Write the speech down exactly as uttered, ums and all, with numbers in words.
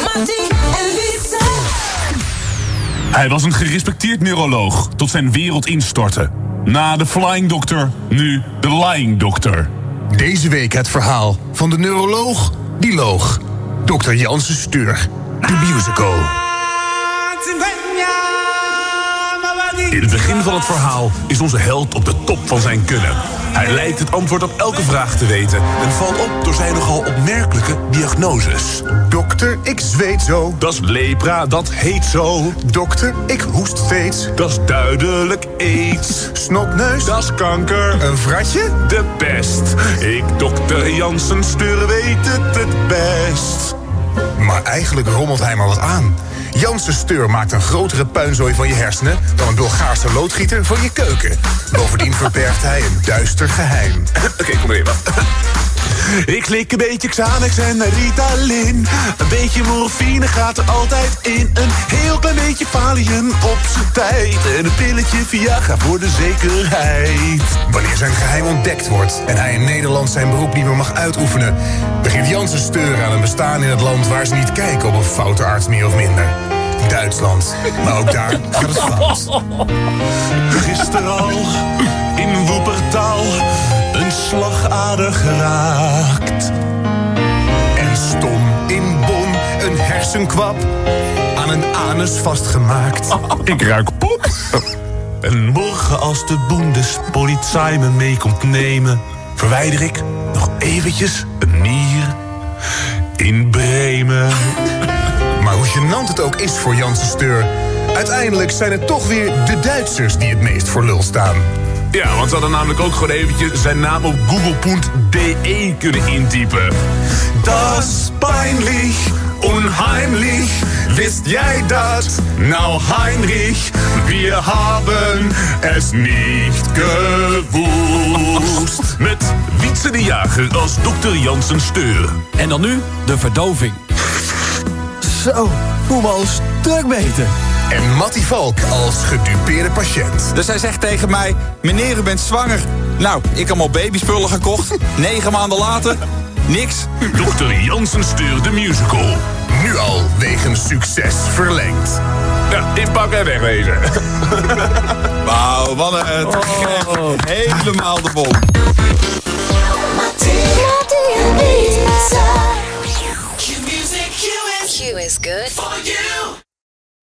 Hij was een gerespecteerd neuroloog tot zijn wereld instortte. Na de Flying Doctor, nu de Lying Doctor. Deze week het verhaal van de neuroloog die loog. dokter Jansen Steur, de musical. In het begin van het verhaal is onze held op de top van zijn kunnen. Hij lijkt het antwoord op elke vraag te weten en valt op door zijn nogal opmerkelijke diagnoses. Dokter, ik zweet zo. Dat is lepra, dat heet zo. Dokter, ik hoest steeds. Dat is duidelijk aids. Snotneus, Dat is kanker. een vratje. De pest. Ik, dokter Jansen Steur, weet het het best. Maar eigenlijk rommelt hij maar wat aan. Jansen Steur maakt een grotere puinzooi van je hersenen dan een Bulgaarse loodgieter van je keuken. Bovendien verbergt hij een duister geheim. Oké, okay, kom maar even. Ik slik een beetje Xanax en Ritalin. Een beetje morfine gaat er altijd in. Een heel klein beetje Valium op zijn tijd. En een pilletje Viagra voor de zekerheid. Wanneer zijn geheim ontdekt wordt en hij in Nederland zijn beroep niet meer mag uitoefenen, begint Jansen Steur aan een bestaan in het land waar ze niet kijken op een foute arts meer of minder. Duitsland. Maar ook daar gaat het fout. Gisteren al in Woepertaal een slagader geraakt. En stom in Bonn een hersenkwap aan een anus vastgemaakt. Ik ruik pop. En morgen als de Bundespolizei me mee komt nemen, verwijder ik nog eventjes een nier in Bremen. Maar hoe gênant het ook is voor Jansen Steur, uiteindelijk zijn het toch weer de Duitsers die het meest voor lul staan. Ja, want ze hadden namelijk ook gewoon eventjes zijn naam op google punt de kunnen intypen. Das ist peinlich, unheimlich, wist jij dat? Nou Heinrich, wir haben es nicht gewusst. Met Wietse de Jager als dokter Jansen Steur. En dan nu de verdoving. Zo, voel me al een stuk beter. En Mattie Valk als gedupeerde patiënt. Dus hij zegt tegen mij, meneer, u bent zwanger. Nou, ik heb al babyspullen gekocht. Negen maanden later, niks. dokter Jansen Steur, de musical. Nu al wegens succes verlengd. Ja, inpakken en wegwezen. Wauw, wat een te gek. Helemaal de bom. Q is good for you.